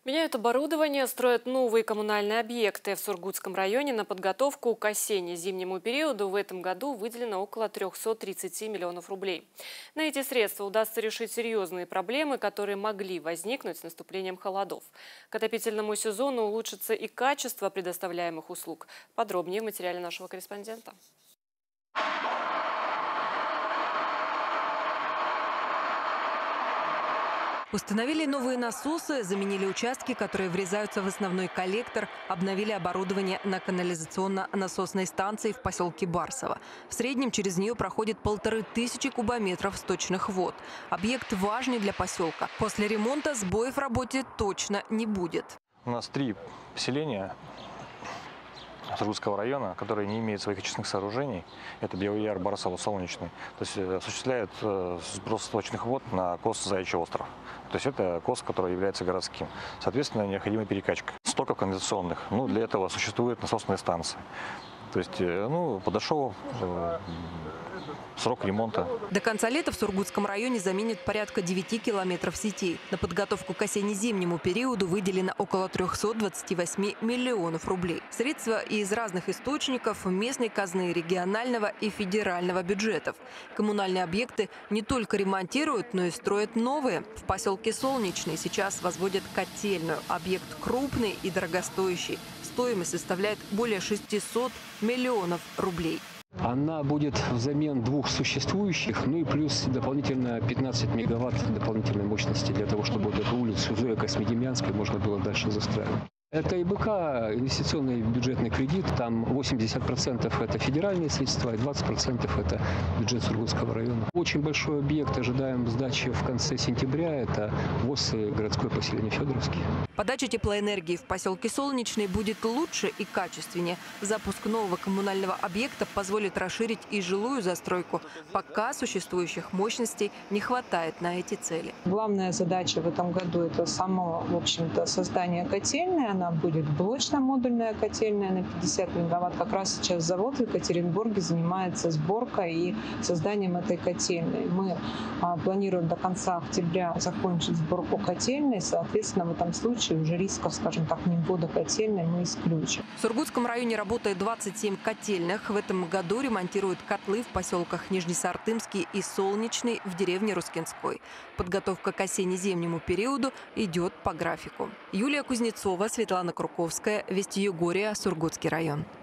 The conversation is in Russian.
Меняют оборудование, строят новые коммунальные объекты. В Сургутском районе на подготовку к осенне-зимнему периоду в этом году выделено около 330 миллионов рублей. На эти средства удастся решить серьезные проблемы, которые могли возникнуть с наступлением холодов. К отопительному сезону улучшится и качество предоставляемых услуг. Подробнее в материале нашего корреспондента. Установили новые насосы, заменили участки, которые врезаются в основной коллектор, обновили оборудование на канализационно-насосной станции в поселке Барсово. В среднем через нее проходит 1500 кубометров сточных вод. Объект важный для поселка. После ремонта сбоев в работе точно не будет. У нас 3 поселения Сургутского района, которые не имеют своих очистных сооружений. Это Белый Яр, Барсово, Солнечный. То есть осуществляют сброс сточных вод на КОС Заячий остров. То есть это КОС, который является городским. Соответственно, необходима перекачка стоков канализационных. Для этого существуют насосные станции. То есть подошел срок ремонта. До конца лета в Сургутском районе заменят порядка 9 километров сетей. На подготовку к осенне-зимнему периоду выделено около 328 миллионов рублей. Средства из разных источников – местной казны, регионального и федерального бюджетов. Коммунальные объекты не только ремонтируют, но и строят новые. В поселке Солнечный сейчас возводят котельную. Объект крупный и дорогостоящий. Стоимость составляет более 600 миллионов рублей. Она будет взамен 2 существующих, и плюс дополнительно 15 мегаватт дополнительной мощности для того, чтобы вот эту улицу Зоя Космодемьянской можно было дальше застраивать. Это ИБК, инвестиционный бюджетный кредит, там 80% это федеральные средства и 20% это бюджет Сургутского района. Очень большой объект, ожидаем сдачи в конце сентября, это ВОС и городское поселение Федоровский. Подача теплоэнергии в поселке Солнечный будет лучше и качественнее. Запуск нового коммунального объекта позволит расширить и жилую застройку. Пока существующих мощностей не хватает на эти цели. Главная задача в этом году – это само, в общем-то, создание котельной. Она будет блочно-модульная котельная на 50 мегаватт. Как раз сейчас завод в Екатеринбурге занимается сборкой и созданием этой котельной. Мы планируем до конца октября закончить сборку котельной. Соответственно, в этом случае уже рисков, скажем так, неввода котельной мы исключим. В Сургутском районе работает 27 котельных. В этом году ремонтируют котлы в поселках Нижнесартымский и Солнечный в деревне Рускинской. Подготовка к осенне-зимнему периоду идет по графику. Юлия Кузнецова, Светлана Круковская, Вести Югория, Сургутский район.